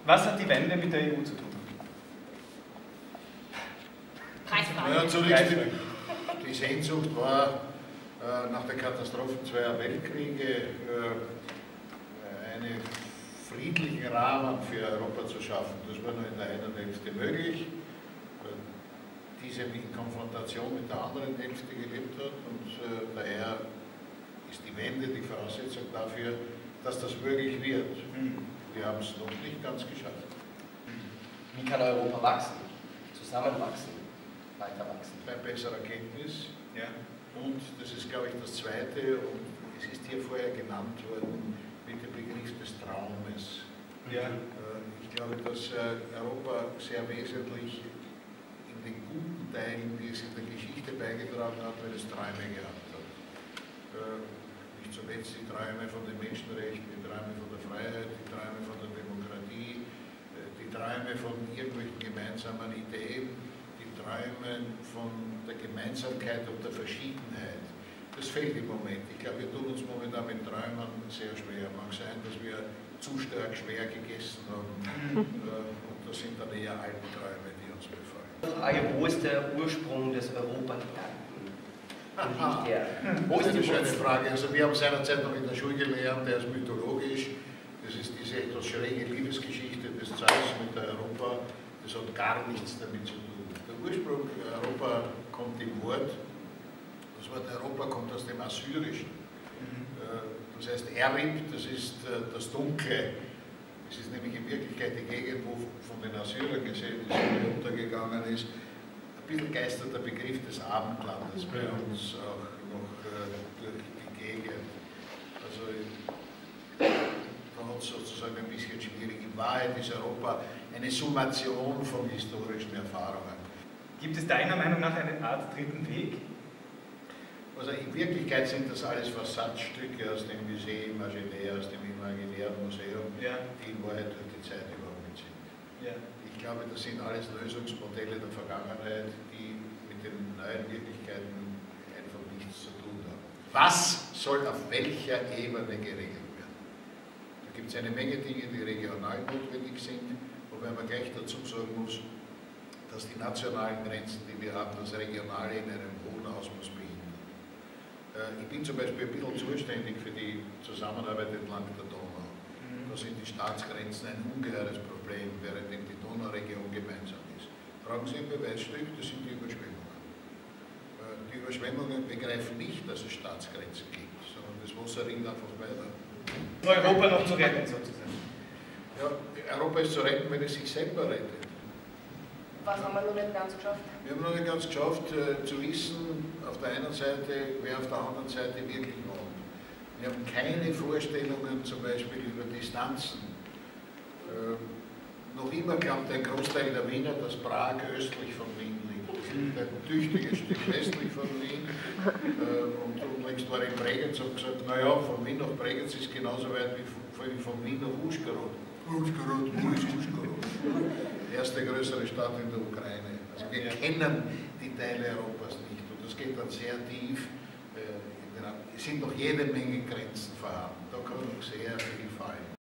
Was hat die Wende mit der EU zu tun? Preisfrage. Naja, zunächst die Sehnsucht war nach der Katastrophe zweier Weltkriege einen friedlichen Rahmen für Europa zu schaffen. Das war nur in der einen Hälfte möglich, diese in Konfrontation mit der anderen Hälfte gelebt hat, und daher ist die Wende die Voraussetzung dafür, dass das möglich wird. Wir haben es noch nicht ganz geschafft. Wie kann Europa wachsen, zusammenwachsen, weiter wachsen? Bei besserer Kenntnis. Ja. Und das ist, glaube ich, das Zweite, und es ist hier vorher genannt worden mit dem Begriff des Traumes. Ja. Ich glaube, dass Europa sehr wesentlich in den guten Teilen, die es in der Geschichte beigetragen hat, weil es Träume gehabt hat. Nicht zuletzt die Träume von den Menschenrechten, die Träume von der Freiheit, die Träume von der Demokratie, die Träume von irgendwelchen gemeinsamen Ideen, die Träume von der Gemeinsamkeit und der Verschiedenheit. Das fehlt im Moment. Ich glaube, wir tun uns momentan mit Träumen sehr schwer. Mag sein, dass wir zu stark schwer gegessen haben. Und das sind dann eher alte Träume, die uns befallen. Frage, wo ist der Ursprung des Europa-Gedanken? Wo ist die schöne Frage? Also wir haben seinerzeit noch in der Schule gelernt, der ist mythologisch. Das ist diese etwas schräge Liebesgeschichte des Zeus mit der Europa. Das hat gar nichts damit zu tun. Der Ursprung Europa kommt im Wort. Das Wort Europa kommt aus dem Assyrischen. Das heißt Erib, das ist das Dunkle. Das ist nämlich in Wirklichkeit die Gegend, wo von den Assyrern gesehen ist, die untergegangen ist. Ein bisschen geistert der Begriff des Abendlandes bei uns auch noch durch die Gegend. Also da hat es sozusagen ein bisschen schwierig. In Wahrheit ist Europa eine Summation von historischen Erfahrungen. Gibt es deiner Meinung nach eine Art dritten Weg? Also in Wirklichkeit sind das alles Versatzstücke aus dem Musée Imaginaire, aus dem Imaginären Museum, Ja. die in Wahrheit durch die Zeit überholt sind. Ja. Ich glaube, das sind alles Lösungsmodelle der Vergangenheit, die mit den neuen Wirklichkeiten einfach nichts zu tun haben. Was soll auf welcher Ebene geregelt werden? Da gibt es eine Menge Dinge, die regional notwendig sind, wobei man gleich dazu sagen muss, dass die nationalen Grenzen, die wir haben, das Regionale in einem hohen Ausmaß behindern. Ich bin zum Beispiel ein bisschen zuständig für die Zusammenarbeit entlang der Donau. Da sind die Staatsgrenzen ein ungeheures Problem, während die Donauregion gemeinsam ist. Fragen Sie ein Beweisstück, das sind die Überschwemmungen. Die Überschwemmungen begreifen nicht, dass es Staatsgrenzen gibt, sondern das Wasser rinnt einfach weiter. Europa noch zu retten, sozusagen. Ja, Europa ist zu retten, wenn es sich selber rettet. Was haben wir noch nicht ganz geschafft? Wir haben noch nicht ganz geschafft, zu wissen, auf der einen Seite, wer auf der anderen Seite wirklich wohnt. Wir haben keine Vorstellungen zum Beispiel über Distanzen. Noch immer glaubt ein Großteil der Wiener, dass Prag östlich von Wien liegt. Das liegt ein tüchtiges Stück westlich von Wien. Und unlängst war in Bregenz und gesagt, naja, von Wien nach Bregenz ist genauso weit wie von Wien nach Uschgorod. Uschgorod, wo ist Uschgorod? Erste größere Stadt in der Ukraine. Also wir kennen die Teile Europas nicht, und das geht dann sehr tief. Es sind noch jede Menge Grenzen vorhanden. Da kann noch sehr viel fallen.